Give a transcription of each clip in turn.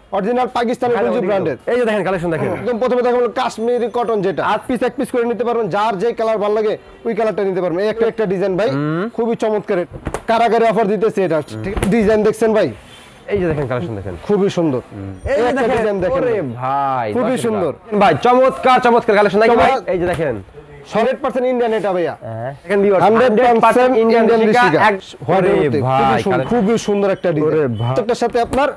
Original Pakistani গঞ্জি ব্র্যান্ডের। এই যে দেখেন কালেকশন দেখেন, একদম প্রথমে দেখাবো কাশ্মীরি কটন, যেটা 8 পিস 1 পিস করে নিতে পারবেন, যার যে কালার ভালো লাগে ওই কালারটা নিতে পারবেন। এই একটা ডিজাইন ভাই খুবই চমৎকার, কারাগারি অফার দিতেছে এটা। ডিজাইন দেখছেন ভাই, এই যে দেখেন কালেকশন দেখেন, খুবই সুন্দর। এই যে দেখেন, ডিজাইন দেখেন ভাই খুবই সুন্দর ভাই, চমৎকার চমৎকার কালেকশন দেখেন ভাই। এই যে দেখেন 100% ইন্ডিয়ান এটা ভাইয়া, দেখেন ভিউয়ার্স 100% ইন্ডিয়ান ঋষিকা। ওরে ভাই খুবই সুন্দর একটা ডিজাইন। এটার সাথে আপনার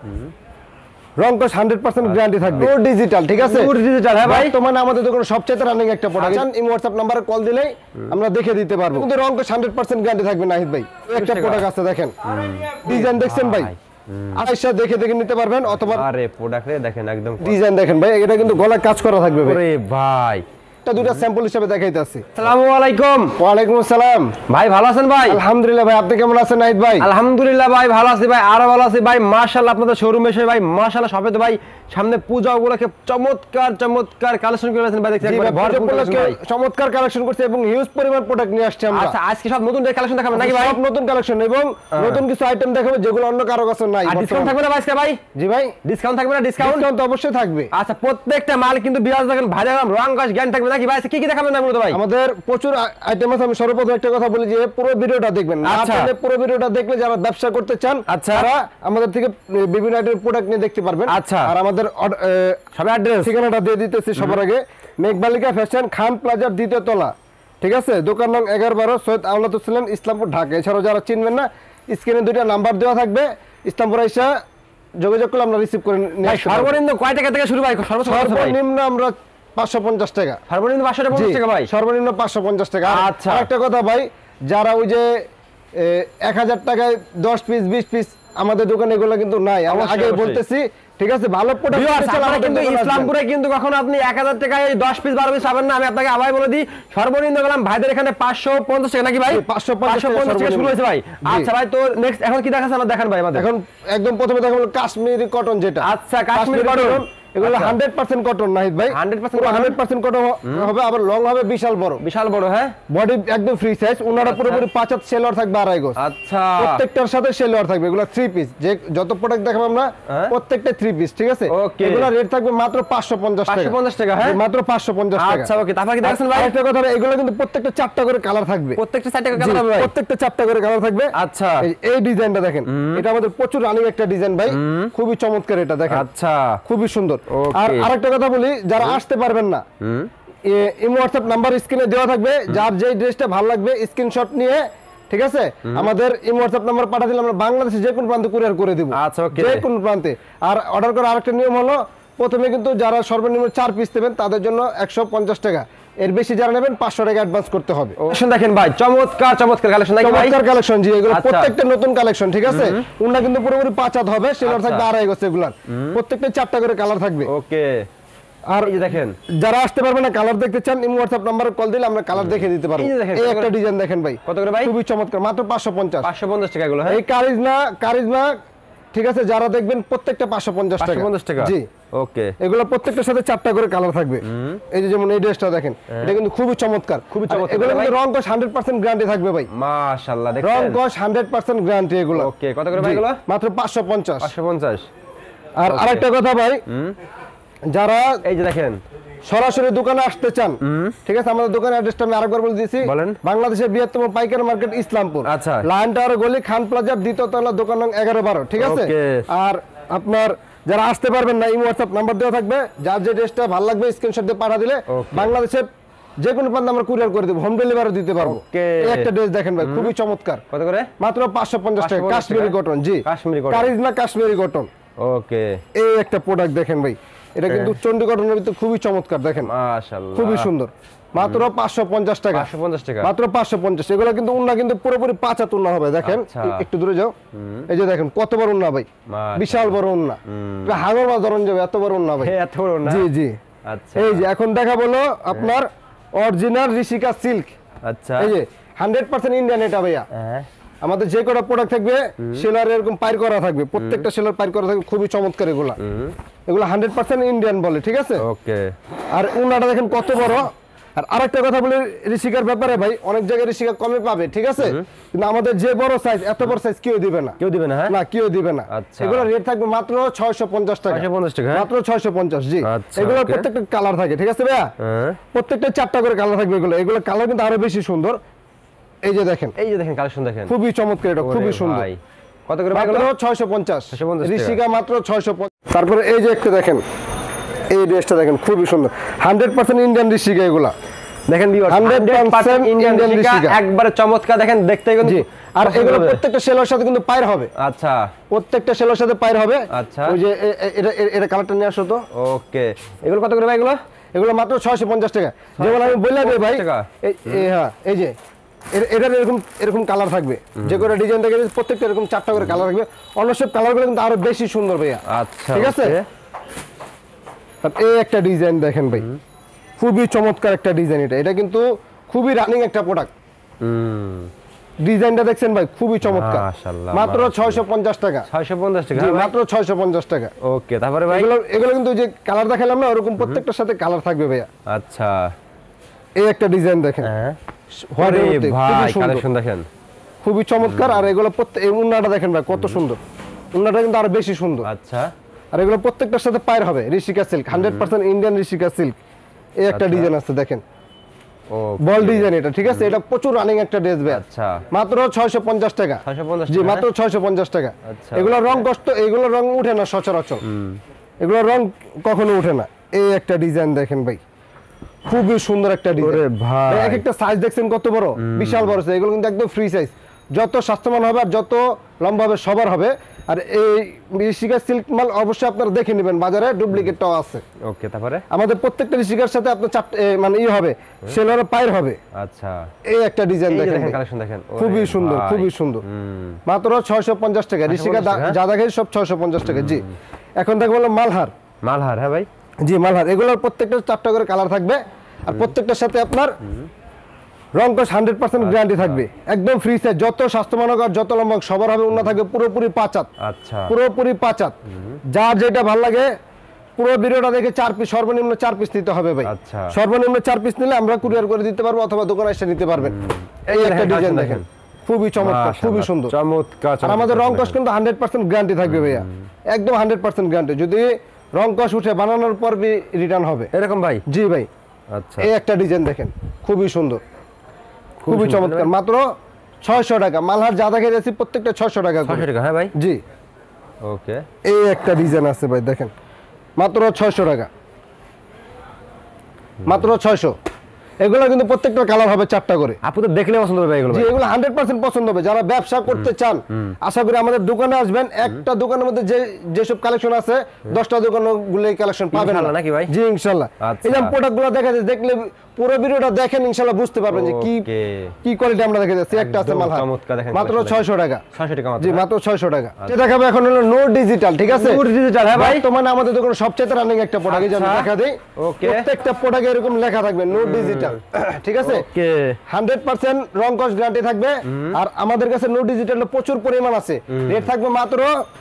রং কস 100% গ্যারান্টি থাকবে। পুরো ডিজিটাল, ঠিক আছে? পুরো ডিজিটাল, হ্যাঁ ভাই। বর্তমানে আমাদের দোকানে সবচেয়ে রানিং একটা প্রোডাক্ট। এই WhatsApp নম্বরে কল দিলেই আমরা দেখে দিতে পারবো। কিন্তু রং কস 100% গ্যারান্টি থাকবে নাহিদ ভাই। একটা প্রোডাক্ট আছে দেখেন, ডিজাইন দেখছেন ভাই, আয়শা দেখে দেখে নিতে পারবেন, অথবা আরে প্রোডাক্টে দেখেন একদম ডিজাইন দেখেন ভাই, এটা কিন্তু গলায় কাজ করা থাকবে ভাই। ওরে ভাই, এটা দুটো স্যাম্পল হিসেবে দেখাইতাছি। আসসালামু আলাইকুম। ওয়ালাইকুম আসসালাম ভাই ভালো আছেন ভাই? আলহামদুলিল্লাহ ভাই, আপনি কেমন আছেন নাহিদ ভাই? আলহামদুলিল্লাহ ভাই ভালো আছি ভাই, আরো ভালো আছি ভাই। মাশাআল্লাহ আপনাদের শোরুমে এসে ভাই মাশাআল্লাহ সবে তো ভাই সামনে পূজা উপলক্ষে চমৎকার চমৎকার কালেকশন করে আছেন ভাই, দেখছেন একবারে ভরপুর ভাই, চমৎকার কালেকশন করছে এবং হিউজ পরিমাণ প্রোডাক্ট নিয়ে আসছে আমরা। আচ্ছা আজকে সব নতুন কালেকশন দেখাবেন নাকি ভাই? সব নতুন কালেকশন এবং নতুন কিছু আইটেম দেখাবো যেগুলো অন্য কারো কাছে নাই। আর ডিসকাউন্ট থাকবে না ভাই আজকে ভাই? জি ভাই, ডিসকাউন্ট থাকবে না? ডিসকাউন্ট তো অবশ্যই থাকবে। আচ্ছা প্রত্যেকটা মাল কিন্তু বিরাজ দেখেন ভাই, রং গাছ জ্ঞান থাকবে নাকি ভাই? কি কি দেখাবেন না মূলত ভাই? আমাদের প্রচুর আইটেম আছে। আমি সর্বপ্রথম একটা কথা বলি যে পুরো ভিডিওটা দেখবেন, না চাইলে পুরো ভিডিওটা দেখলে যারা ব্যবসা করতে চান তারা আমাদের থেকে বিভিন্ন আইটেম প্রোডাক্ট নিয়ে দেখতে পারবেন। আচ্ছা, আর আমাদের সবাই অ্যাড্রেস ঠিকানাটা দিয়ে দিতেছি সবার আগে। মেঘবালিকা ফ্যাশন, খান প্লাজার 2য় তলা, ঠিক আছে? দোকান নং 11-12, সৈয়দ আওলাদ হোসেন, ইসলামপুর, ঢাকা। এছাড়াও যারা চিনবেন না, স্ক্রিনে 2টা নাম্বার দেওয়া থাকবে, ইসলামপুর আইসা যোগাযোগ করলে আমরা রিসিভ করে নিয়ে আসব। সর্বনিম্ন কয় টাকা থেকে শুরু ভাই? সর্বনিম্ন আমরা 550 টাকা। সর্বনিম্ন 550 টাকা ভাই? সর্বনিম্ন 550 টাকা। আচ্ছা, আরেকটা কথা ভাই, যারা ওই যে 1000 টাকায় 10 পিস 20 পিস আমাদের দোকানে এগুলো কিন্তু নাই, আমি আগে বলতেছি, ঠিক আছে? ভালো প্রোডাক্ট কিন্তু ইসলামপুরে কিন্তু কখনো আপনি 1000 টাকায় 10 পিস 12 পিস পাবেন না। আমি আপনাকে আবার বলে দিই, সর্বনিম্ন গেলাম ভাইদের এখানে 550 টাকা নাকি ভাই? 550 টাকা শুরু হয়েছে ভাই। আচ্ছা ভাই, তো নেক্সট এখন কি দেখাচ্ছেন আমরা? দেখান ভাই আমাদের। এখন একদম প্রথমে দেখাবো কাশ্মীরি কটন, যেটা আচ্ছা কাশ্মীরি কটন, এগুলো 100% কটন নাহিদ ভাই, 100% কটন হবে, আবার লং হবে বিশাল বড়, বিশাল বড়, হ্যাঁ, বডি একদম ফ্রি সাইজ। ওনারা পুরোপুরি 5 হাত সেলর থাকবে, 2.5 গজ। আচ্ছা, প্রত্যেকটার সাথে সেলর থাকবে। এগুলো 3 পিস, যে যত প্রোডাক্ট দেখাবো আমরা প্রত্যেকটা 3 পিস, ঠিক আছে? এগুলো রেট থাকবে মাত্র 550 টাকা। 550 টাকা, হ্যাঁ, মাত্র 550 টাকা। আচ্ছা ওকে, তারপর কি দেখাচ্ছেন ভাই? একটা কথা, এগুলো কিন্তু প্রত্যেকটা 4টা করে কালার থাকবে, প্রত্যেকটা 4টা করে কালার হবে ভাই? প্রত্যেকটা 4টা করে কালার থাকবে। আচ্ছা, এই ডিজাইনটা দেখেন, এটা আমাদের প্রচুর রানিং একটা ডিজাইন ভাই, খুবই চমৎকার এটা দেখেন। আচ্ছা, খুবই সুন্দর। আর আরেকটা কথা বলি, যারা আসতে পারবেন না, এই WhatsApp নাম্বার স্ক্রিনে দেওয়া থাকবে, যার যেই ড্রেসটা ভালো লাগবে স্ক্রিনশট নিয়ে, ঠিক আছে, আমাদের এই WhatsApp নাম্বার পাঠিয়ে দিলে আমরা বাংলাদেশে যে কোনো প্রান্তে কুরিয়ার করে দিব। আচ্ছা ওকে, যে কোনো প্রান্তে। আর অর্ডার করার আরেকটা নিয়ম হলো, প্রথমে কিন্তু যারা সর্বনিম্ন 4 পিস নেবেন তাদের জন্য 150 টাকা, এর বেশি যারা নেবেন 500 টাকা অ্যাডভান্স করতে হবে। দেখেন ভাই, চমৎকার চমৎকার কালেকশন দেখেন ভাই, চমৎকার কালেকশন। জি, এগুলো প্রত্যেকটা নতুন কালেকশন, ঠিক আছে? ওনা কিন্তু পুরোপুরি 5 হাত হবে, সেলর থাকবে 2.5 গজ। এগুলার প্রত্যেকটা 4টা করে কালার থাকবে। ওকে, আর এই যে দেখেন, যারা আসতে পারবে না, কালার দেখতে চান, এই WhatsApp নাম্বারে কল দিলে আমরা কালার দেখে দিতে পারবো। এই একটা ডিজাইন দেখেন ভাই, কত করে ভাই? খুবই চমৎকার, মাত্র 550 টাকা এগুলো, হ্যাঁ। এই কারিজমা, ঠিক আছে, যারা দেখবেন প্রত্যেকটা 550 টাকা। জি ওকে, এগুলো প্রত্যেকটার সাথে 4টা করে কালার থাকবে। এই যে যেমন এই ড্রেসটা দেখেন, এটা কিন্তু খুবই চমৎকার, খুবই চমৎকার। এগুলো কিন্তু রং কস 100% গ্যারান্টি থাকবে ভাই। মাশাআল্লাহ, দেখেন রং কস 100% গ্যারান্টি এগুলো। ওকে, কত করে ভাই এগুলো? মাত্র 550। 550। আর আরেকটা কথা ভাই, যারা এই যে দেখেন সরাসরি দোকানে আসতে চান, ঠিক আছে, আমাদের দোকানের অ্যাড্রেসটা আমি আরেকবার বলে দিয়েছি। বাংলাদেশের বৃহত্তম পাইকারি মার্কেট ইসলামপুর, আচ্ছা, লায়ন টাওয়ার গলি, খান প্লাজার 2য় তলা, দোকান নং 11-12, ঠিক আছে? আর আপনার যারা আসতে পারবেন না, এই WhatsApp নাম্বার দেওয়া থাকবে, যার যে ড্রেসটা ভালো লাগবে স্ক্রিনশট দিয়ে পাঠা দিলে বাংলাদেশের যে কোনো প্রান্তে আমরা কুরিয়ার করে দেব, হোম ডেলিভারি দিতে পারবো। এই একটা ড্রেস দেখেন ভাই, খুবই চমৎকার। কত করে? মাত্র 550 টাকা, কাশ্মীরি কটন। জি, Kashmiri cotton, charisma Kashmiri cotton. Okay, এই একটা প্রোডাক্ট দেখেন ভাই, এটা কিন্তু চন্ডী কটনের ভিতরে খুবই চমৎকার, দেখেন মাশাআল্লাহ, খুবই সুন্দর। মাত্র 550 টাকা, 550 টাকা, মাত্র 550। এগুলো কিন্তু উন্না কিন্তু পুরোপুরি 5 হাত উন্না হবে, দেখেন। একটু দূরে যাও, এই যে দেখেন কত বড় উন্না ভাই, বিশাল বড় উন্না, হাঙর মাছ ধরন যাবে, এত বড় উন্না ভাই, এত বড় উন্না। জি জি, আচ্ছা। এই যে এখন দেখাবো আপনার অরিজিনাল ঋষিকা সিল্ক। আচ্ছা, এই যে 100% ইন্ডিয়ান এটা ভাইয়া। আমাদের যে কটা প্রোডাক্ট থাকবে সেলার এরকম পাইর করা থাকবে, প্রত্যেকটা সেলার পাইর করা থাকবে, খুবই চমৎকার। এগুলো 100% ইন্ডিয়ান বলে, ঠিক আছে? ওকে। আর উন্নাটা দেখেন কত বড়, আর আরেকটা কথা বলি ঋষিকার ব্যাপারে ভাই, অনেক জায়গায় ঋষিকা কমে পাবে, ঠিক আছে, কিন্তু আমাদের যে বড় সাইজ, এত বড় সাইজ কেউ দিবে না, কেউ দিবে না, হ্যাঁ না কেউ দিবে না। আচ্ছা। এগুলো রেট থাকবে মাত্র 650 টাকা, 650 টাকা, হ্যাঁ? মাত্র 650। জি, আচ্ছা, এগুলো okay। প্রত্যেকটা কালার থাকে, ঠিক আছে ভাইয়া, হ্যাঁ। প্রত্যেকটা 4টা করে কালার থাকবে। এগুলো কালার কিন্তু আরো বেশি সুন্দর। এই যে দেখেন, এই যে দেখেন কালেকশন দেখেন, খুবই চমৎকার, এটা খুবই ওরে সুন্দর। ভাই, কত করে ভাই মাত্র এগুলো? 650, 650 টাকা। ঋষিকা মাত্র 650। তারপরে এই যে একটা দেখেন, এই ড্রেসটা দেখেন, খুবই সুন্দর, 100% ইন্ডিয়ান ঋষিকা। এগুলা দেখেন ভিউয়ার্স, 100% ইন্ডিয়ান ঋষিকা। ঋষিকা, একবারে চমৎকার, দেখেন দেখতে কিন্তু। আর এগুলো প্রত্যেকটা সেলোর সাথে কিন্তু পায়ের হবে, আচ্ছা প্রত্যেকটা সেলোর সাথে পায়ের হবে। আচ্ছা। ওই যে এটা কালারটা নিয়ে আসো তো। ওকে, এগুলো কত করে ভাই এগুলো? এগুলো মাত্র 650 টাকা। যেমন আমি বললাম ভাই, টাকা। হ্যাঁ, এই যে এটার এরকম কালার থাকবে, যে করে ডিজাইন থাকে প্রত্যেকটা এরকম 4টা করে কালার থাকবে। অন্য সব কালারগুলো কিন্তু আরো বেশি সুন্দর ভাইয়া। আচ্ছা, ঠিক আছে। আর এই একটা ডিজাইন দেখেন ভাই, খুবই চমৎকার একটা ডিজাইন। এটা কিন্তু খুবই রানিং একটা প্রোডাক্ট। ডিজাইনটা দেখছেন ভাই, খুবই চমৎকার, মাশাআল্লাহ, মাত্র 650 টাকা। 650 টাকা, জি, হ্যাঁ ভাই? মাত্র 650 টাকা। ওকে, তারপরে ভাই এগুলো কিন্তু যে কালার দেখালাম না, ওরকম প্রত্যেকটার সাথে কালার থাকবে ভাইয়া। আচ্ছা, এই একটা ডিজাইন দেখেন, হ্যাঁ হোয়াইটের আরে মধ্যে, ভাই খুবই সুন্দর, কালেকশন দেখেন, খুবই চমৎকার। আর এগুলো এই উন্নাটা দেখেন ভাই, কত সুন্দর, উন্নাটা কিন্তু আরো বেশি সুন্দর। আচ্ছা, আর এগুলো প্রত্যেকটার সাথে পায়ের হবে Rishika silk, 100% Indian Rishika silk. এই একটা ডিজাইন আছে দেখেন, ও বল ডিজাইন এটা, ঠিক আছে, এটা প্রচুর রানিং একটা ড্রেস ভাই। আচ্ছা, মাত্র 650 টাকা। 650 জি, টাকা, মাত্র 650 টাকা। আচ্ছা, এগুলো রং কষ্ট, এগুলো রং উঠে না সচরাচর, এগুলো রং কখনো উঠে না। এই একটা ডিজাইন দেখেন ভাই, খুবই সুন্দর একটা ডিজাইন। ওরে ভাই, এক একটা সাইজ দেখছেন কত বড়, বিশাল বড় সাইজ। এগুলো কিন্তু একদম ফ্রি সাইজ, যত স্বাস্থ্যবান হবে আর যত লম্বা হবে সবার হবে। আর এই ঋষিকা সিল্ক মাল অবশ্যই আপনারা দেখে নেবেন, বাজারে ডুপ্লিকেটটাও আছে। ওকে, তারপরে আমাদের প্রত্যেকটা ঋষিকার সাথে আপনার মানে হবে, সেলোয়ারের পায়ের হবে। আচ্ছা, এই একটা ডিজাইন এই যে দেখেন দেখেন ভাই, কালেকশন দেখেন, খুবই সুন্দর, খুবই সুন্দর। মাত্র 650 টাকা ঋষিকা, 650 টাকা। যা দেখে সব 650 টাকা। জি, এখন দেখো বললাম মালহার। মালহার, হ্যাঁ ভাই, জি, মালহার। এগুলোর প্রত্যেকটা 4টা করে কালার থাকবে, আর প্রত্যেকটার সাথে আপনার রং কস 100% গ্যারান্টি থাকবে, একদম ফ্রি সাইজ। যত স্বাস্থ্যবান হোক আর যত লম্বা হোক সবার হবে, উন্না থাকবে পুরোপুরি 5 হাত, আচ্ছা, পুরোপুরি 5 হাত। যার যেটা ভালো লাগে পুরো ভিডিওটা দেখে 4 পিস, সর্বনিম্ন 4 পিস নিতে হবে ভাই। আচ্ছা, সর্বনিম্ন 4 পিস নিলে আমরা কুরিয়ার করে দিতে পারবো, অথবা দোকানে এসে নিতে পারবেন। এই একটা ডিজাইন দেখেন, খুবই চমৎকার, খুবই সুন্দর, চমৎকার। আর আমাদের রং কস কিন্তু 100% গ্যারান্টি থাকবে ভাইয়া, একদম 100% গ্যারান্টি। যদি রং কস উঠে বানানোর পর রিটার্ন হবে এরকম ভাই, জি ভাই। আচ্ছা, এই একটা ডিজাইন দেখেন, খুবই সুন্দর, খুবই চমৎকার, মাত্র 600 টাকা। মালহার যা দেখে যাচ্ছি প্রত্যেকটা 600 টাকা করে। 600 টাকা, হ্যাঁ ভাই, জি। ওকে, এই একটা ডিজাইন আছে ভাই, দেখেন, মাত্র 600 টাকা, মাত্র 600। এগুলো কিন্তু প্রত্যেকটা কালার হবে 4টা করে। আপু তো দেখলে পছন্দ হবে এগুলো জি, ভাই। এগুলো 100% পছন্দ হবে। যারা ব্যবসা করতে চান, আশা করি আমাদের দোকানে আসবেন। একটা দোকানের মধ্যে যেসব কালেকশন আছে, 10টা দোকানগুলো এই কালেকশন পাবেন ইনশাআল্লাহ নাকি ভাই? জি, ইনশাআল্লাহ। আচ্ছা। এই যে প্রোডাক্টগুলো দেখা যায়, দেখলে পুরো ভিডিওটা দেখেন, ইনশাআল্লাহ বুঝতে পারবেন যে কি Okay। কোয়ালিটি আমরা দেখে যাচ্ছি। একটা আছে একদম মালহার, চমৎকার দেখেন, মাত্র collection 600 টাকা। 600 টাকা মাত্র, জি, মাত্র 600 টাকা। যেটা দেখাবো এখন হলো নোট ডিজিটাল, ঠিক আছে, নোট ডিজিটাল, হ্যাঁ ভাই, বর্তমানে আমাদের দোকানে সবচেয়ে রানিং একটা প্রোডাক্ট, এই যে আমি আচ্ছা। দেখা দেই। Okay। প্রত্যেকটা প্রোডাক্টে এরকম লেখা থাকবে নোট ডিজিটাল, ঠিক আছে। ওকে, 100% রং কস গ্যারান্টি থাকবে। আর আমাদের কাছে নোট ডিজিটাল প্রচুর পরিমাণ আছে। রেট থাকবে মাত্র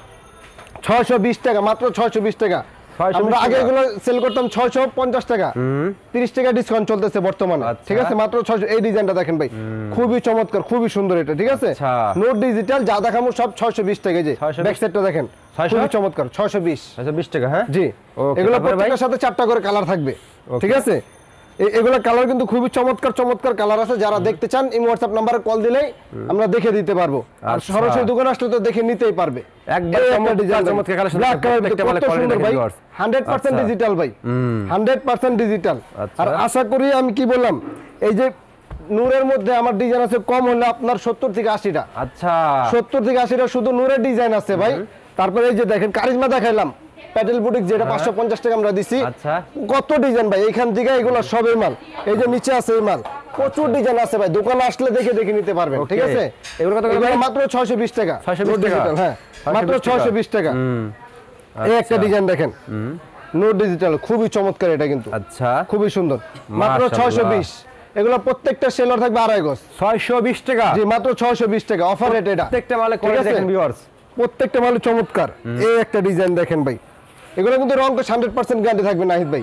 620 টাকা, মাত্র 620 টাকা। 620 আমরা আগে টাকা। এগুলো সেল করতাম 650 টাকা, 30 টাকা ডিসকাউন্ট চলতেছে বর্তমানে, আচ্ছা। ঠিক আছে, মাত্র 600। এই ডিজাইনটা দেখেন ভাই, খুবই চমৎকার, খুবই সুন্দর এটা, ঠিক আছে। আচ্ছা। নোট ডিজিটাল যা দেখাবো সব 620 টাকা। যে 620 ব্যাক সাইডটা দেখেন, 600? খুবই চমৎকার, 620। 620 টাকা, হ্যাঁ, জি, Okay, এগুলো তারপরে ভাই? প্রত্যেকটার সাথে 4টা করে কালার থাকবে, ঠিক আছে। এগুলো কালার কিন্তু খুবই চমৎকার চমৎকার কালার আছে। যারা দেখতে চান এই হোয়াটসঅ্যাপ নাম্বারে কল দিলেই আমরা দেখে দিতে পারবো। আর আচ্ছা। সরাসরি দোকানে আসলে তো দেখে নিতেই পারবে। একবার এই একটা চমৎকার ডিজাইন চমৎকার কালেকশন, ব্ল্যাক কালার দেখতে কত পারলে quality সুন্দর দেখেন ভাই, viewers। 100% আচ্ছা। ডিজিটাল ভাই, 100% ডিজিটাল। আচ্ছা। আর আশা করি, আমি কি বললাম, এই যে নূরের মধ্যে আমার ডিজাইন আছে কম হলে আপনার 70 থেকে 80টা, আচ্ছা, 70 থেকে 80টা শুধু নূরের ডিজাইন আছে ভাই। তারপরে এই যে দেখেন কারিজমা দেখাইলাম, প্যাটেল বুটিক, যেটা 550 টাকা আমরা দিছি। আচ্ছা, কত ডিজাইন ভাই, এইখান থেকে এগুলো সবই মাল। এই যে নিচে আছে এই মাল, প্রচুর ডিজাইন আছে ভাই, দোকানে আসলে দেখে দেখে নিতে পারবেন, Okay। ঠিক আছে। এগুলো কত করে এগুলো ভাই? মাত্র 620 টাকা, 620 নোট ডিজিটাল, টাকা। হ্যাঁ, মাত্র 620 620 টাকা। এই একটা আচ্ছা। ডিজাইন দেখেন, নোট ডিজিটাল, খুবই চমৎকার এটা কিন্তু, আচ্ছা, খুবই সুন্দর, মাত্র মাশাআল্লাহ। 620। এগুলো প্রত্যেকটা সেলার থাকবে 2.5 গজ। 620 টাকা, জি, মাত্র 620 টাকা, অফার রেট এটা। প্রত্যেকটা মালে ঠিক কোয়ালিটি আছে? দেখেন ভিউয়ার্স, প্রত্যেকটা মাল চমৎকার। এই একটা ডিজাইন দেখেন ভাই, এগুলো কিন্তু রং 100% গ্যারান্টি থাকবে নাহিদ ভাই,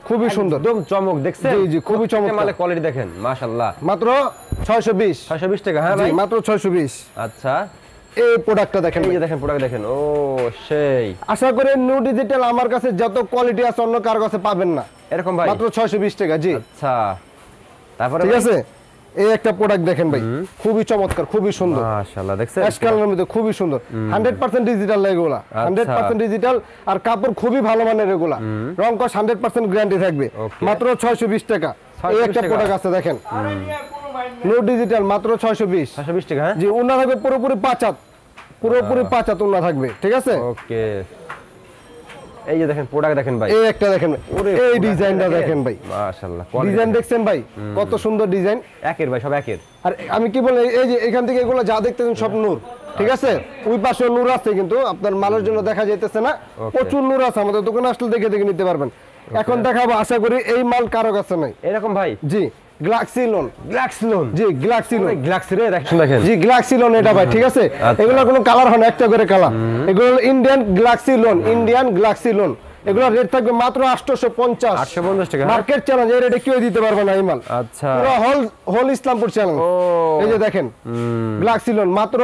খুবই সুন্দর, একদম চমক দেখছেন? জি জি, খুবই চমৎকার। মালে কোয়ালিটি দেখেন, মাশাআল্লাহ। মাত্র 620 620 টাকা। হ্যাঁ ভাই, মাত্র 620। আচ্ছা, এই প্রোডাক্টটা দেখেন, এই যে দেখেন প্রোডাক্ট দেখেন, ও সেই। আশা করি নিউ ডিজিটাল আমার কাছে যত কোয়ালিটি আছে অন্য কার কাছে পাবেন না এরকম ভাই, মাত্র 620 টাকা। জি আচ্ছা, তারপরে ঠিক আছে, এই একটা প্রোডাক্ট দেখেন ভাই, খুবই চমৎকার, খুবই সুন্দর, মাশাআল্লাহ দেখছেন, অ্যাশ কালারের মধ্যে খুবই সুন্দর, 100% ডিজিটাল এগুলা, 100% ডিজিটাল, আর কাপড় খুবই ভালো মানের এগুলা, রং কস 100% গ্যারান্টি থাকবে, মাত্র 620 টাকা। এই একটা প্রোডাক্ট আছে দেখেন, নিউ ডিজিটাল, মাত্র 620 টাকা। হ্যাঁ জি, উন্না থাকবে পুরোপুরি 5 হাত, পুরোপুরি 5 হাত উন্না থাকবে, ঠিক আছে। ওকে, এই যে দেখেন প্রোডাক্ট দেখেন ভাই, এই একটা দেখেন, এই ডিজাইনটা দেখেন ভাই, মাশাআল্লাহ, ডিজাইন দেখছেন ভাই, কত সুন্দর ডিজাইন, একের ভাই, সব একের। আর আমি কি বলি, এই যে এখান থেকে এগুলো যা দেখতেছেন সব নূর, ঠিক আছে, ওই পাশে নূর আছে, কিন্তু আপনার মালের জন্য দেখা যাইতেছে না, প্রচুর নূর আছে, আমাদের দোকানে আসলে দেখে দেখে নিতে পারবেন। এখন দেখাবো, আশা করি এই মাল কারো কাছে নাই এরকম ভাই। জি, গ্লাক্সি লোন, জি, গ্লাক্সি লোন, গ্লাক্সি রে দেখেন, জি, গ্লাক্সি লোন এটা ভাই, ঠিক আছে। এগুলো কোনো কালার হয় না, একটা করে কালার, এগুলো Indian galaxy lawn, Indian galaxy lawn, এগুলো রেট থাকবে মাত্র 850 টাকা। মার্কেট চ্যালেঞ্জ, এই রেটে কেউ দিতে পারবে না এই মাল, আচ্ছা, পুরো হোল ইসলামপুর চ্যালেঞ্জ। এই যে দেখেন, গ্লাক্সি লোন মাত্র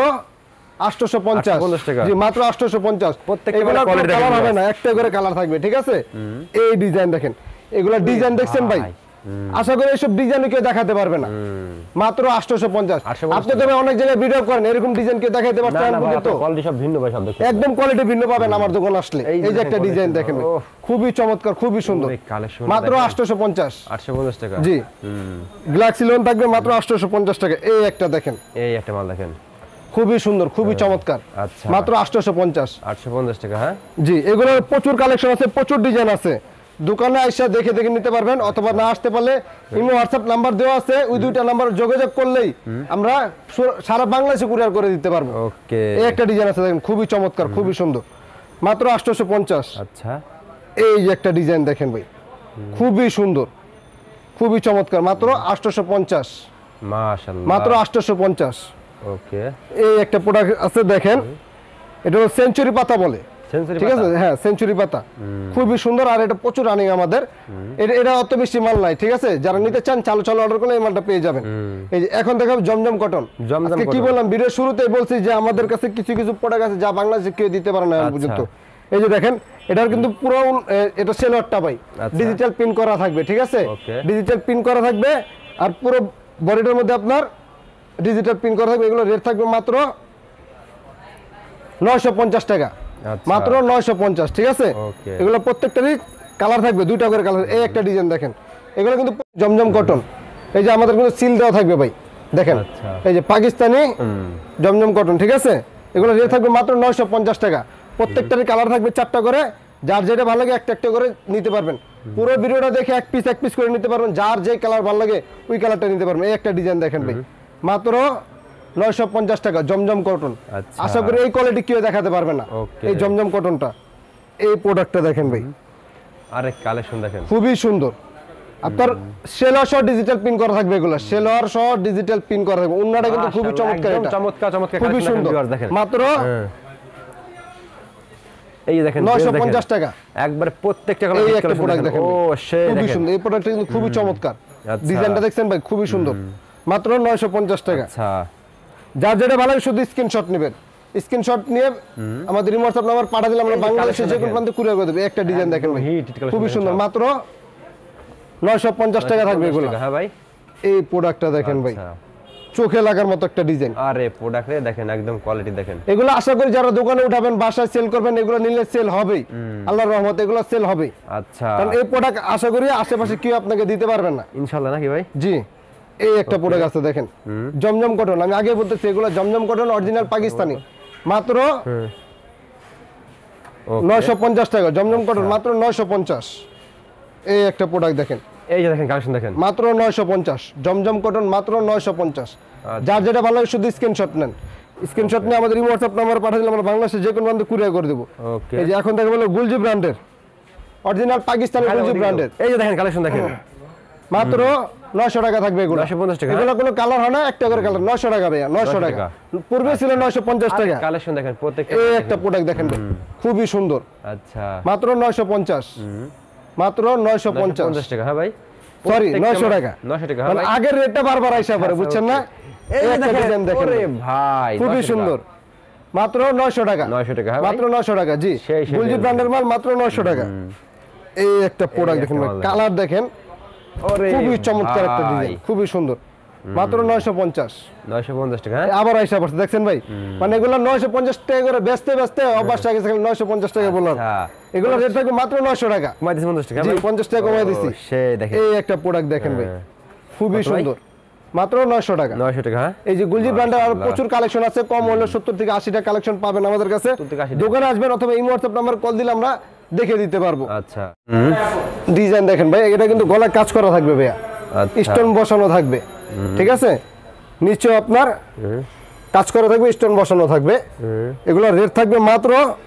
850 টাকা। জি, মাত্র 850। প্রত্যেকটা এগুলো কোয়ালিটি দেখেন, কালার হবে না, একটা করে কালার থাকবে, ঠিক আছে। এই ডিজাইন দেখেন, এগুলা ডিজাইন দেখছেন ভাই, আশা করি এসব ডিজাইন কেউ দেখাতে পারবে না, মাত্র 850। আপনি তবে অনেক জায়গায় ভিডিও করেন, এরকম ডিজাইন কেউ দেখাতে পারছেন না, তো কোয়ালিটি সব ভিন্ন ভাই, সব দেখেন, একদম কোয়ালিটি ভিন্ন পাবেন আমার দোকান আসলে। এই যে একটা ডিজাইন দেখেন ভাই, খুবই চমৎকার, খুবই সুন্দর, মাত্র 850 টাকা। জি, গ্লাক্সি লোন থাকবে মাত্র 850 টাকা। এই একটা দেখেন, এই একটা মাল দেখেন, খুবই সুন্দর, খুবই চমৎকার, আচ্ছা, মাত্র 850 টাকা। হ্যাঁ জি, এগুলোর প্রচুর কালেকশন আছে, প্রচুর ডিজাইন আছে, দোকানে এসে দেখে দেখে নিতে পারবেন, অথবা না আসতে পারলে ইমো হোয়াটসঅ্যাপ নাম্বার দেওয়া আছে, ওই দুইটা নাম্বার যোগাযোগ করলেই আমরা সারা বাংলাদেশে কুরিয়ার করে দিতে পারবো। ওকে, এই একটা ডিজাইন আছে দেখেন, খুবই চমৎকার, খুবই সুন্দর, মাত্র 850। আচ্ছা, এই যে একটা ডিজাইন দেখেন ভাই, খুবই সুন্দর, খুবই চমৎকার, মাত্র 850, মাশাআল্লাহ, মাত্র 850। ওকে, এই একটা প্রোডাক্ট আছে দেখেন, এটা হলো সেঞ্চুরি পাতা বলে, সেন্সরি ঠিক আছে, হ্যাঁ সেঞ্চুরি পাতা, খুবই সুন্দর, আর এটা প্রচুর রানিং আমাদের, এটা অত বেশি মাল নাই, ঠিক আছে, যারা নিতে চান চালু চালু অর্ডার করলে এই মালটা পেয়ে যাবেন। এই যে এখন দেখাবো জমজম কটন, আজকে কি বললাম ভিডিও শুরুতেই বলছি যে আমাদের কাছে কিছু কিছু প্রোডাক্ট আছে যা বাংলাদেশে কেউ দিতে পারে না এখন পর্যন্ত। এই যে দেখেন, এটার কিন্তু পুরো এটা সেলরটা ভাই ডিজিটাল পিন করা থাকবে, ঠিক আছে, ডিজিটাল পিন করা থাকবে, আর পুরো বডিটার মধ্যে আপনার ডিজিটাল পিন করা থাকবে। এগুলো রেট থাকবে মাত্র 950 টাকা, মাত্র 950, ঠিক আছে। এগুলো প্রত্যেকটারই কালার থাকবে, দুইটা করে কালার। এই একটা ডিজাইন দেখেন, এগুলো কিন্তু জমজম কটন, এই যে আমাদের কিন্তু সিল দেওয়া থাকবে ভাই, দেখেন, এই যে পাকিস্তানি জমজম কটন, ঠিক আছে। এগুলো রেট থাকবে মাত্র 950 টাকা, প্রত্যেকটারই কালার থাকবে 4টা করে, যার যেটা ভালো লাগে একটা একটা করে নিতে পারবেন। পুরো ভিডিওটা দেখে এক পিস করে নিতে পারবেন, যার যে কালার ভালো লাগে ওই কালারটা নিতে পারবেন। এই একটা ডিজাইন দেখেন ভাই, মাত্র 950 টাকা, জমজম কটন। আশা করি এই কোয়ালিটি কেউ দেখাতে পারবে না, এই জমজম কটনটা। এই প্রোডাক্টটা দেখেন ভাই, আরেক কালেকশন দেখেন, খুবই সুন্দর, আপনার সেলোয়ার সহ ডিজিটাল পিন করা থাকবে, এগুলো সেলোয়ার সহ ডিজিটাল পিন করা থাকবে। ওন্নাটা কিন্তু খুবই চমৎকার, এটা চমৎকার খুবই সুন্দর, মাত্র এই যে দেখেন 950 টাকা একবার প্রত্যেকটা কালার। এই একটা প্রোডাক্ট দেখেন, ও সেই খুবই সুন্দর, এই প্রোডাক্টটা কিন্তু খুবই চমৎকার, ডিজাইনটা দেখছেন ভাই, খুবই সুন্দর, মাত্র 950 টাকা। আচ্ছা, যার যেটা ভালো লাগে শুধু স্ক্রিনশট নেবেন, স্ক্রিনশট নিয়ে আমাদের হোয়াটসঅ্যাপ নাম্বার পাঠিয়ে দিলে আমরা বাংলাদেশে যে কোনো প্রান্তে কুরিয়ার করে দেব। একটা ডিজাইন দেখেন ভাই, খুবই সুন্দর, মাত্র 950 টাকা থাকবে এগুলো। হ্যাঁ ভাই, এই প্রোডাক্টটা দেখেন ভাই, চোখে লাগার মতো একটা ডিজাইন। আরে প্রোডাক্টে দেখেন, একদম কোয়ালিটি দেখেন। এগুলো আশা করি যারা দোকানে উঠাবেন, বাসায় সেল করবেন, এগুলো নিলে সেল হবেই, আল্লাহর রহমতে এগুলো সেল হবে। আচ্ছা, কারণ এই প্রোডাক্ট আশা করি আশেপাশে কেউ আপনাকে দিতে পারবেন না, ইনশাআল্লাহ, নাকি ভাই? জি। এই একটা প্রোডাক্ট আছে দেখেন, জমজম কটন, আমি আগে বলতেছি এগুলো জমজম কটন, অরিজিনাল পাকিস্তানি, মাত্র 950 টাকা, জমজম কটন, মাত্র 950। এই একটা প্রোডাক্ট দেখেন, এই যে দেখেন কালেকশন দেখেন, মাত্র 950, জমজম কটন, মাত্র 950। যার যেটা ভালো লাগে শুধু স্ক্রিনশট নেন, স্ক্রিনশট নিয়ে আমাদের হোয়াটসঅ্যাপ নাম্বার পাঠিয়ে দিলে আমরা বাংলাদেশে যে কোনো প্রান্তে কুরিয়ার করে দেবো। এই যে এখন দেখে বলো গুলজি ব্র্যান্ডের, অরিজিনাল পাকিস্তানি গুলজি ব্র্যান্ডের। এই যে দেখেন কালেকশন দেখেন, মাত্র 900 টাকা থাকবে এগুলো, 950 টাকা। এগুলো কোনো কালার হয় না, একটা করে কালার, 900 টাকা ভাইয়া, 900 টাকা। পূর্বে ছিল 950 টাকা। কালেকশন দেখেন প্রত্যেকটা। এই একটা প্রোডাক্ট দেখেন ভাই, খুবই সুন্দর, আচ্ছা, মাত্র 950। মাত্র 950 950 টাকা। হ্যাঁ ভাই, সরি 900 টাকা। 900 টাকা। হ্যাঁ মানে ভাই, আগের রেটটা বারবার আইসা পড়ে, বুঝছেন না? এই একটা ডিজাইন দেখেন ওরে ভাই, খুবই 900 টাকা। সুন্দর, মাত্র 900 টাকা। 900 টাকা। হ্যাঁ ভাই, মাত্র 900 টাকা। জি, সেই গুলজি ব্র্যান্ডের মাল মাত্র 900 টাকা। এই একটা প্রোডাক্ট দেখেন ভাই, একটা মাল কালার দেখেন, ওরে খুবই চমৎকার একটা ভাই, ডিজাইন, খুবই সুন্দর, মাত্র 950। 950 টাকা। হ্যাঁ, আবার আইসা পড়ছে, দেখছেন ভাই? মানে এগুলো 950 টাকা করে বেচতে বেচতে অভ্যাস হয়ে গেছে, 950 টাকা বললাম। আচ্ছা, এগুলো রেট থাকবে মাত্র 900 টাকা। কমাই দিছি 50 টাকা। জি, ভাই 50 টাকা কমাই দিছি। সে দেখেন, এই একটা প্রোডাক্ট দেখেন ভাই, খুবই কত ভাই? সুন্দর, মাত্র 900 টাকা। 900 টাকা। হ্যাঁ, এই যে গুলজি ব্র্যান্ডের আর প্রচুর কালেকশন আছে, কম হলে 70 থেকে 80 টা কালেকশন পাবেন আমাদের কাছে। 70 থেকে 80 টা। দোকানে আসবেন অথবা এই হোয়াটসঅ্যাপ নাম্বার কল দিলে আমরা দেখে দিতে পারবো। আচ্ছা, ডিজাইন দেখেন ভাই, এটা কিন্তু গলায় কাজ করা থাকবে ভাইয়া, আচ্ছা, স্টোন বসানো থাকবে, ঠিক আছে? নিচে আপনার কাজ করা থাকবে, স্টোন বসানো থাকবে। এগুলো রেট থাকবে মাত্র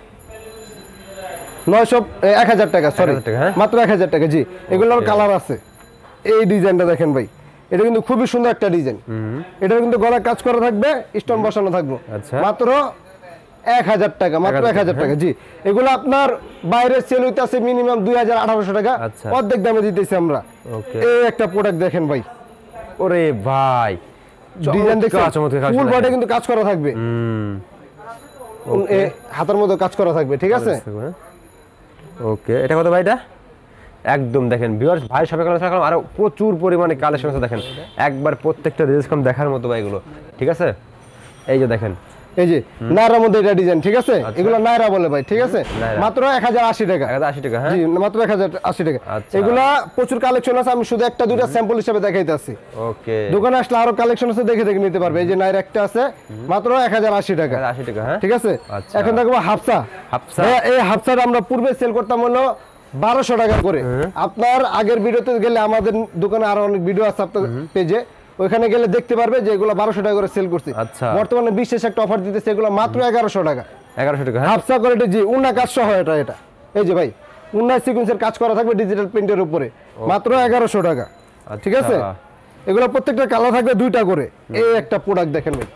1000 টাকা, সরি 1000 টাকা। হ্যাঁ, মাত্র 1000 টাকা। জি, এগুলোর কালার আছে। এই ডিজাইনটা দেখেন ভাই, এটা কিন্তু খুবই সুন্দর একটা ডিজাইন। এটা কিন্তু গলায় কাজ করা থাকবে, স্টোন বসানো থাকবে, আচ্ছা। মাত্র 1000 টাকা, মাত্র 1000 টাকা। জি, এগুলো আপনার বাইরে সেল হইতেছে মিনিমাম 2000-1800 টাকা, আচ্ছা। অর্ধেক দামে দিতেছি আমরা। ওকে। এই একটা প্রোডাক্ট দেখেন ভাই, ওরে ভাই, ডিজাইন দেখছেন, চমৎকার কাজ ফুল করা বডি কিন্তু কাজ করা থাকবে, এ হাতের মধ্যে কাজ করা থাকবে, ঠিক আছে? ওকে, এটা কত ভাই? এটা একদম দেখেন ভিউয়ার্স, ভাই সবাই কালেকশন আরো প্রচুর পরিমাণে কালেকশন আছে, দেখেন একবার প্রত্যেকটা ড্রেস কম দেখার মতো ভাই এগুলো, ঠিক আছে? এই যে দেখেন, এই যে নায়রার মধ্যে এটা ডিজাইন, ঠিক আছে? আচ্ছা। এগুলো নায়রা বলে ভাই, ঠিক আছে? নায়রা। মাত্র 1080 টাকা। 1080 টাকা। হ্যাঁ, জি, মাত্র 1080 টাকা। আচ্ছা। এগুলা প্রচুর কালেকশন আছে, আমি শুধু একটা দুইটা স্যাম্পল হিসেবে দেখাইতেছি। ওকে, দোকানে আসলে আরো কালেকশন আছে, দেখে দেখে নিতে পারবে। এই যে নায়রা একটা আছে, মাত্র 1080 টাকা। 1080 টাকা। হ্যাঁ, ঠিক আছে? আচ্ছা। এখন দেখবো হাফসা। হাফসা। ভাইয়া, এই হাফসাটা আমরা পূর্বে সেল করতাম হলো 1200 টাকা করে। আপনার আগের ভিডিওতে গেলে আমাদের দোকানে আরো অনেক ভিডিও আছে আপনার পেজে, ওইখানে গেলে দেখতে পারবে যে এগুলো 1200 টাকা করে সেল করছি। আচ্ছা। বর্তমানে বিশেষ একটা অফার দিতেছে, এগুলো মাত্র 1100 টাকা। 1100 টাকা। হ্যাঁ, হাফসা কোয়ালিটি, জি, উন্না কাজ সহ এটা। এটা এই যে ভাই, উন্না সিকোয়েন্সের কাজ করা থাকবে ডিজিটাল প্রিন্টের উপরে, মাত্র 1100 টাকা। ঠিক আছে? এগুলো প্রত্যেকটা কালার থাকবে দুইটা করে। এই একটা প্রোডাক্ট দেখেন ভাই,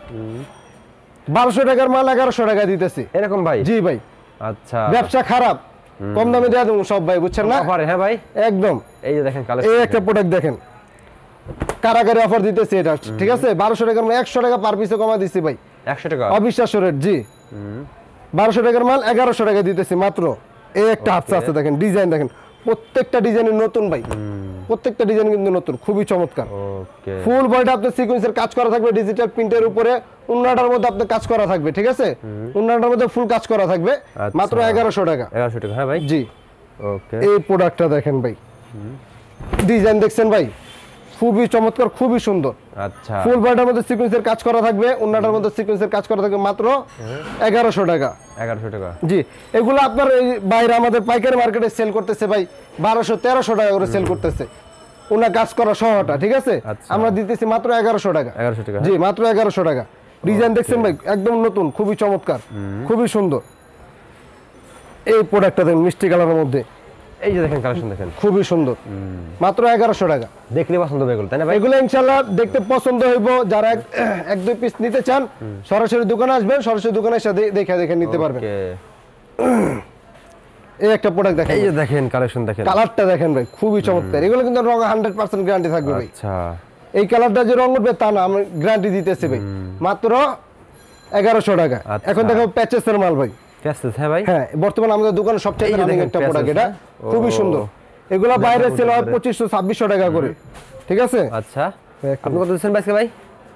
1200 টাকার মাল 1100 টাকা দিতেছি। এরকম ভাই? জি ভাই, আচ্ছা, ব্যবসা খারাপ, কম দামে দেওয়া দেবো সব ভাই, বুঝছেন না? অফারে। হ্যাঁ ভাই, একদম। এই যে দেখেন এই কালেকশন, একটা প্রোডাক্ট দেখেন, কারাগারে অফার দিতেছি এটা, ঠিক আছে? 1200 টাকার মাল 100 টাকা পার পিসে কমা দিচ্ছি ভাই, 100 টাকা। অবিশ্বাস্য রেট। জি, 1200 টাকার মাল 1100 টাকা দিতেছি মাত্র। এই একটা হাফসা আছে দেখেন, ডিজাইন দেখেন, প্রত্যেকটা ডিজাইনের নতুন ভাই, প্রত্যেকটা ডিজাইন কিন্তু নতুন, খুবই চমৎকার। ওকে, ফুল বডিটা আপনার সিকোয়েন্সের কাজ করা থাকবে ডিজিটাল প্রিন্টের উপরে, উন্নাটার মধ্যে আপনার কাজ করা থাকবে, ঠিক আছে? উন্নাটার মধ্যে ফুল কাজ করা থাকবে, আচ্ছা। মাত্র 1100 টাকা। 1100 টাকা। হ্যাঁ ভাই, জি, ওকে। এই প্রোডাক্টটা দেখেন ভাই, ডিজাইন দেখছেন ভাই, খুবই চমৎকার, খুবই সুন্দর। আচ্ছা, ফুল বডির মধ্যে সিকোয়েন্সের কাজ করা থাকবে, উন্নাটার মধ্যে সিকোয়েন্সের কাজ করা থাকবে, মাত্র 1100 টাকা। 1100 টাকা। জি, এগুলো আপনার এই বাইরে আমাদের পাইকারি মার্কেটে সেল করতেছে ভাই 1200-1300 টাকা করে সেল করতেছে, উনা কাজ করা সহটা, ঠিক আছে? আচ্ছা। আমরা দিতেছি মাত্র 1100 টাকা। 1100 টাকা। জি, মাত্র 1100 টাকা। ডিজাইন দেখছেন ভাই, একদম নতুন, খুবই চমৎকার, খুবই সুন্দর। এই প্রোডাক্টটা দেখেন মিষ্টি কালারের মধ্যে, এই যে দেখেন কালেকশন দেখেন, খুবই সুন্দর, মাত্র 1100 টাকা। দেখলে পছন্দ হবে এগুলো, তাই না ভাই? এগুলো ইনশাআল্লাহ দেখতে পছন্দ হইব, যারা এক দুই পিস নিতে চান সরাসরি দোকানে আসবেন, সরাসরি দোকানে এসে দেখে দেখে নিতে পারবেন। ওকে, এই একটা প্রোডাক্ট দেখেন, এই যে দেখেন কালেকশন দেখেন, কালারটা দেখেন ভাই, খুবই চমৎকার। এগুলো কিন্তু রং 100% গ্যারান্টি থাকবে ভাই। আচ্ছা, এই কালারটা যে রং উঠবে তা না, আমি গ্যারান্টি দিতেছি ভাই, মাত্র 1100 টাকা। আচ্ছা। এখন দেখো প্যাচেসের মাল ভাই। প্যাচেস। হ্যাঁ ভাই, হ্যাঁ, বর্তমানে আমাদের দোকানে সবচেয়ে এই যে রানিং দেখেন একটা প্রোডাক্ট, patches, এটা হ্যাঁ? খুবই ও। সুন্দর। এগুলো বাইরে সেল হয় 2500-2600 টাকা করে, ঠিক আছে? আচ্ছা। আপনি কত দিচ্ছেন ভাই? ভাই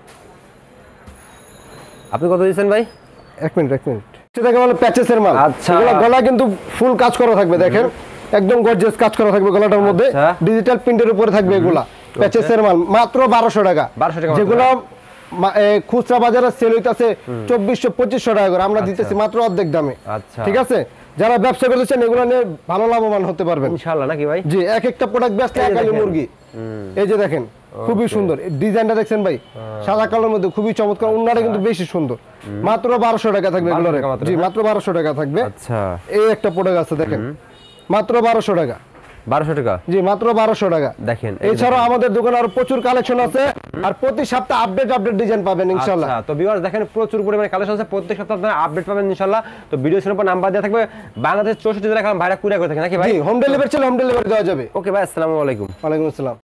আপনি কত দিচ্ছেন ভাই? এক মিনিট সেটাকে বলে প্যাচেসের মাল। আচ্ছা। এগুলো গলা কিন্তু ফুল কাজ করা থাকবে, দেখেন একদম গর্জিয়াস কাজ করা থাকবে গলাটার মধ্যে, আচ্ছা। ডিজিটাল প্রিন্টের উপরে থাকবে এগুলা, প্যাচেসের মাল, মাত্র 1200 টাকা। 1200 টাকা মাত্র। যেগুলো খুচরা বাজারে সেল হইতাছে 2400-2500 টাকা করে, আমরা দিতেছি মাত্র অর্ধেক দামে। আচ্ছা, ঠিক আছে? যারা ব্যবসা করতেছেন এগুলো নিয়ে ভালো লাভবান হতে পারবেন ইনশাআল্লাহ, নাকি ভাই? জি, এক একটা প্রোডাক্ট বেচতে এই যে একালি দেখেন। মুরগি। এই যে দেখেন, খুবই সুন্দর ডিজাইনটা দেখছেন ভাই, সাদা কালোর মধ্যে খুবই চমৎকার, উন্নাটা কিন্তু বেশি সুন্দর, মাত্র 1200 টাকা থাকবে এগুলো। 1200 টাকা মাত্র, জি, হ্যাঁ? মাত্র 1200 টাকা থাকবে। আচ্ছা, এই একটা প্রোডাক্ট আছে দেখেন, মাত্র 1200 টাকা। 1200 টাকা জি মাত্র 1200 টাকা দেখেন এছাড়াও আমাদের দোকানে আরো প্রচুর কালেকশন আছে আর প্রতি সপ্তাহে আপডেট ডিজাইন পাবেন ইনশাআল্লাহ। আচ্ছা, তো ভিউয়ার্স দেখেন প্রচুর পরিমাণে কালেকশন আছে, প্রত্যেক সপ্তাহে আপনারা আপডেট পাবেন ইনশাআল্লাহ। তো ভিডিও স্ক্রিনের উপর নাম্বার দেওয়া থাকবে, বাংলাদেশ 64 জেলা ভাইরা কুরিয়ার করে থাকে নাকি ভাই? জি হোম ডেলিভারি চলে, হোম ডেলিভারি দেওয়া যাবে। ওকে ভাই, আসসালামু আলাইকুম। ওয়ালাইকুম আসসালাম।